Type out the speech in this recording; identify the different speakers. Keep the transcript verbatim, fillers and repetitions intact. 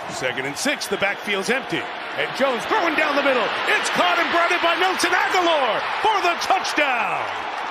Speaker 1: Second and six, the backfield's empty. And Jones throwing down the middle. It's caught and brought in by Nelson Agholor for the touchdown.